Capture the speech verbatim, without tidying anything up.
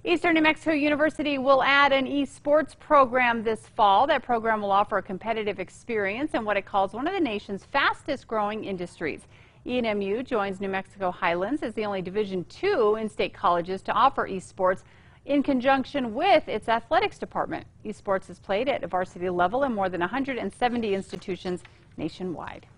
Eastern New Mexico University will add an esports program this fall. That program will offer a competitive experience in what it calls one of the nation's fastest growing industries. E N M U joins New Mexico Highlands as the only Division two in-state colleges to offer esports in conjunction with its athletics department. Esports is played at a varsity level in more than one hundred seventy institutions nationwide.